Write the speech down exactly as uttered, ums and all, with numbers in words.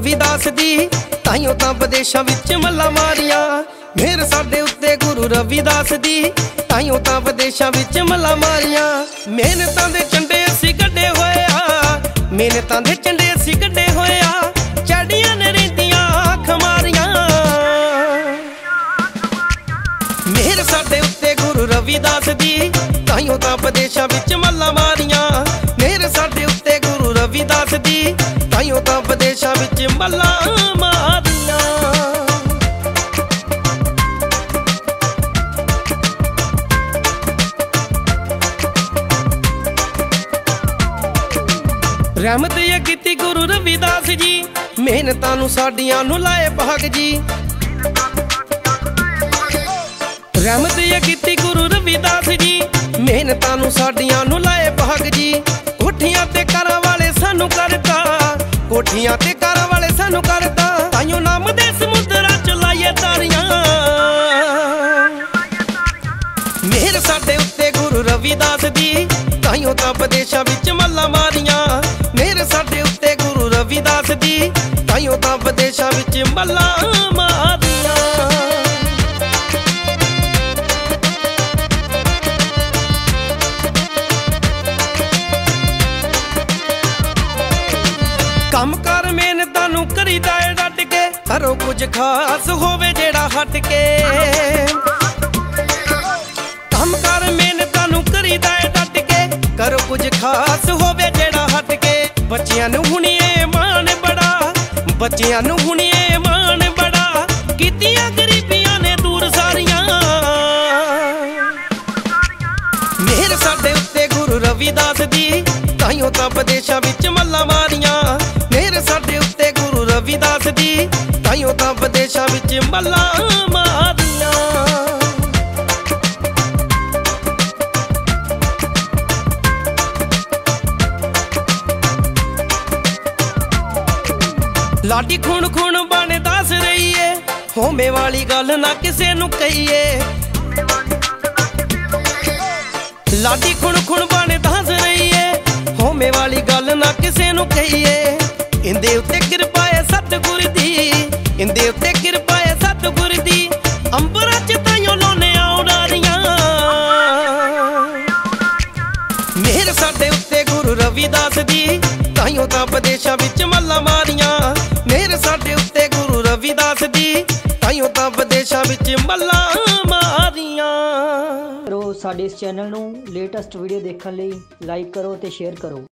रविदास दी, ताइयों तां विदेशां विच मल्लां मारियां। मेहर साडे उत्ते गुरु रविदास दी, ताइयों तां विदेशां विच मल्लां मारियां। मेहनतां दे झंडे असीं कड्डे होए आ, मेहनतां दे झंडे असीं कड्डे होए आ, चढ़ियां ने रहिंदियां खमारियां। मेहर साडे उत्ते गुरु रविदास दी, ताइयों तां विदेशां विच मल्लां मारियां। मेहर साडे उत्ते गुरु रविदास दी, ताइयों तां विदेशां विच मल्लां मारियां। रहमत ये कीती गुरु रविदास जी, मेहनतां नूं साडियां नूं लाए भाग जी। रहमत ये कीती गुरु रविदास जी, मेहनतां नूं साडियां नूं लाए भाग जी। कोठियां ते घरां वाले सानू करता, कोठियां ते घरां वाले सानू करता, ताइयों नाम दे समुद्रां च लाइए तारियां। मेहर साडे उत्ते गुरु रविदास दी, ताइयों तां विदेशां विच मल्लां मारियां। मेहर साडे उत्ते गुरु रविदास दी, ताइयों तां विदेशां विच मल्लां मारियां। कम कर मेहनतां नूं करीदा ए डट के, करो कुछ खास होवे जेड़ा हट के। कम कर मेहनतां नूं करीदा ए डट के, करो कुछ खास होवे जेड़ा हट के। बच्चियां नूं हुणिए मान बड़ा, बच्चियां नूं हुणिए मान बड़ा, कीतियां गरीबियां ने दूर सारियां। मेहर साडे उत्ते गुरु रविदास दी, ताइयों तां विदेशां विच मल्लां मारियां। मेहर साडे उत्ते गुरु रविदास दी, ताइयों तां विदेशां विच मल्लां मारियां। लाडी खून खून बन दस रही है, होमे वाली गल ना किसे नूं कहीए। लाडी खून खून बन दस रही है, होमे वाली गल ना किसे नूं कहीए। इंदे उत्ते किरपा है सतगुर दी, इंदे उत्ते किरपा है सतगुर दी, अंबरां च ताइयों लोने उड़ारियां। मेहर साडे उत्ते गुरु रविदास दी, ताइयों तां विदेशां विच मल्लां मारियां। मेहर साडे उत्ते गुरु रविदास दी, ताइयों तां विदेशां विच मल्लां मारियां। साडे इस चैनल नूं लेटेस्ट वीडियो देखण लई लाइक करो ते शेयर करो।